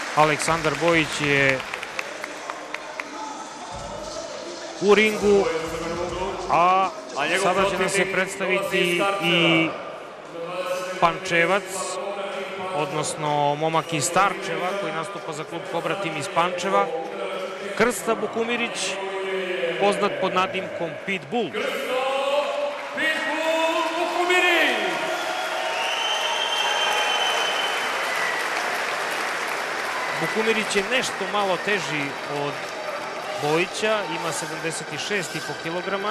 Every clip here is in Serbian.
Aleksandar Bojić je u ringu, a sada će nam se predstaviti i Pančevac, odnosno momak iz Starčeva koji nastupa za klub Kobra Tim iz Pančeva, Krsta Bukumirić, poznat pod nadimkom Pitbull. Bukumirić je nešto malo teži od Bojića, ima 76,5 kg.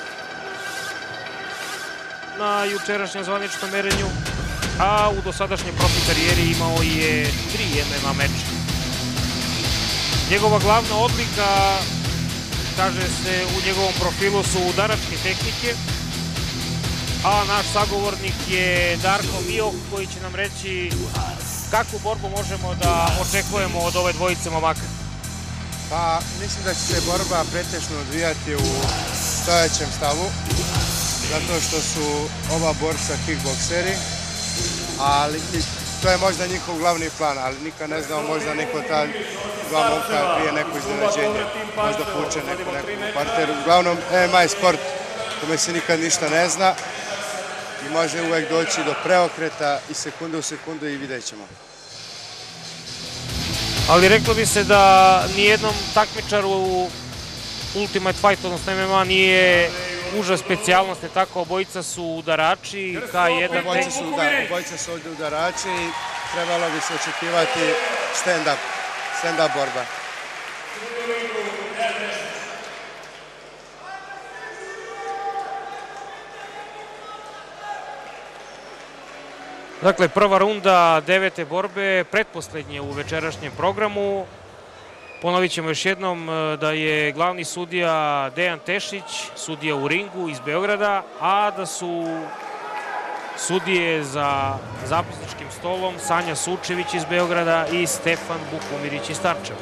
Na jučerašnjem zvaničnom merenju, a u dosadašnjoj profi karijeri imao je 3 MMA meča. Njegova glavna odlika, kaže se u njegovom profilu, su udaračke tehnike, a naš sagovornik je Darko Mioh koji će nam reći kakvu borbu možemo da očekujemo od ove dvojice momaka. Pa, mislim da će se borba pretežno odvijati u stojećem stavu, zato što su oba borca kickbokseri, ali to je možda njihov glavni plan, ali nikad ne znamo, možda neko ta dva momka prije neko iznenađenje, možda puče neku parteru. Uglavnom, MMA je sport kome se nikad ništa ne zna i može uvek doći do preokreta i sekunde u sekundu i vidjet ćemo. Ali reklo bi se da nijednom takmičaru u Ultimate Fight, odnosno MMA, nije uža specijalnost, tako obojica su udarači, K1... Obojica su ovdje udarači i trebalo bi se očekivati stand-up borba. Dakle, prva runda 9. borbe, pretposlednje u večerašnjem programu. Ponovit ćemo još jednom da je glavni sudija Dejan Tešić, sudija u ringu iz Beograda, a da su sudije za zapisničkim stolom Sanja Sučević iz Beograda i Stefan Bukumirić iz Starčeva.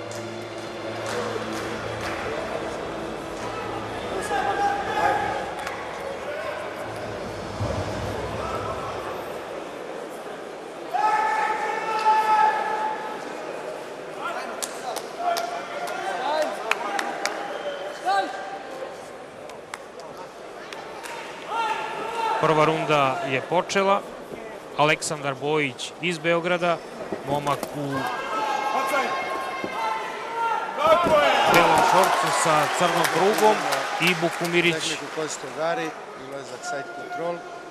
Prva runda je počela. Aleksandar Bojić iz Beograda, momak u belom šorcu sa crnom prugom, i Bukumirić. Tehniku Kostogari, ulazak side control.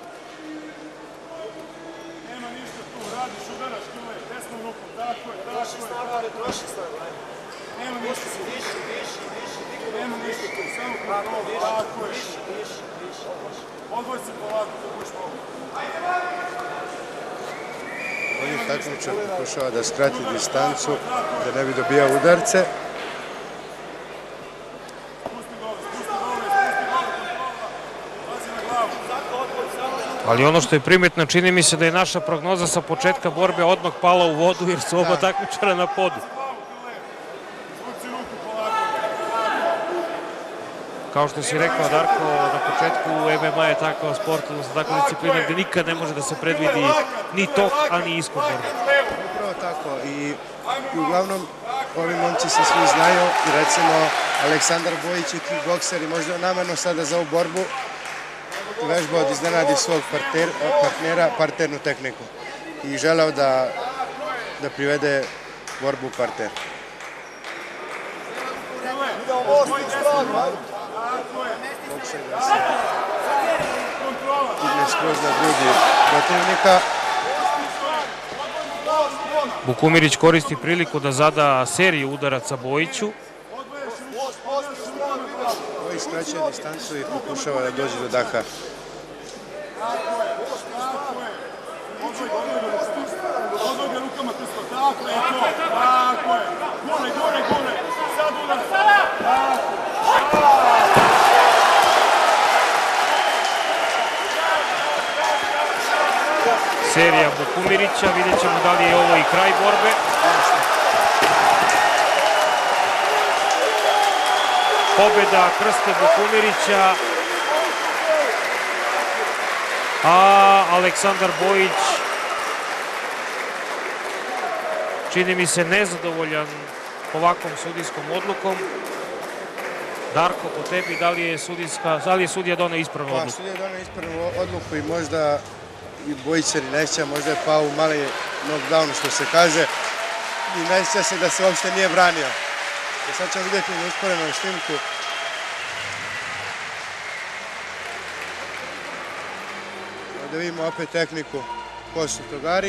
Nema ništa tu, radiš udaraš tu, desnom rukom, tako je. Troši snaga. Nema ništa tu. Nema ništa tu, samo kontrol, tako je. Odvoj se polako, da budeš mogu. Ovdje takmičar pokušava da skrati distancu, da ne bi dobijao udarce. Ali ono što je primetno, čini mi se da je naša prognoza sa početka borbe odmah pala u vodu, jer su oba takmičara na podu. Kao što si rekao, Darko, na početku MMA je takav sport, odnosno takva disciplina gde nikad ne može da se predvidi ni tok, a ni ishod borbe. Upravo tako. I uglavnom, ovi momci se svi znaju i recimo Aleksandar Bojić je kickbokser i možda namerno sada za ovu borbu vežbao da iznenadi svog partnera parternu tehniku i želeo da privede borbu u parter. Pokušaj da se digne skroz na grudi protivnika. Bukumirić koristi priliku da zada seriju udaraca Bojiću. Bojić skraćuje distancu i pokušava da dođe do daha. Odvoj ga rukama krsto, tako je to, tako je. Gore, sad udar, Serija Bukumirića, vidjet ćemo da li je ovo i kraj borbe. Pobjeda Krste Bukumirića, a Aleksandar Bojić čini mi se nezadovoljan ovakvom sudijskom odlukom. Darko, po tebi, da li je sudija doneo ispravnu Pa, odluku? sudija je doneo ispravnu odluku i možda i Bojica ni ne sjeća, možda je pao u mali knockdown, što se kaže, i ne sjeća se da se uopšte nije branio. Sad ćemo vidjeti na usporenom snimku. Da vidimo opet tehniku ko su togari.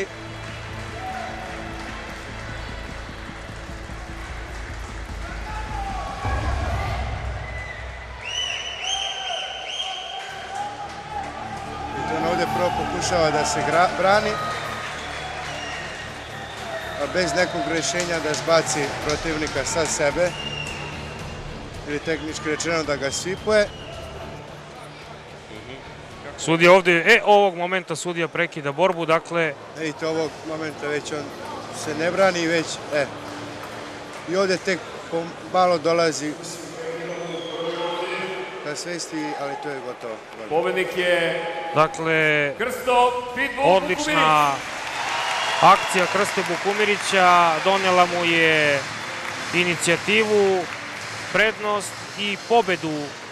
I to ovdje prvo pokušava da se brani, a bez nekog rješenja da zbaci protivnika sa sebe ili tehnički rečeno da ga svipuje. Sudija ovdje, ovog momenta sudija prekida borbu, dakle... Vidite, ovog momenta već on se ne brani, već, i ovdje tek malo dolazi ka svesti, ali to je gotovo. Pobednik je Dakle, Krsto Pitbull odlična akcija Krste Bukumirića, donela mu je inicijativu, prednost i pobedu